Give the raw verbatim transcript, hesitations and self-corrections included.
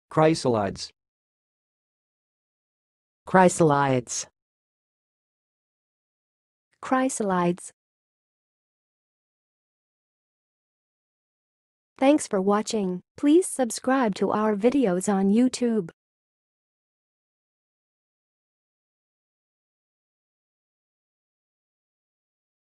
Chrysalides. Chrysalides. Chrysalides. Thanks for watching. Please subscribe to our videos on YouTube.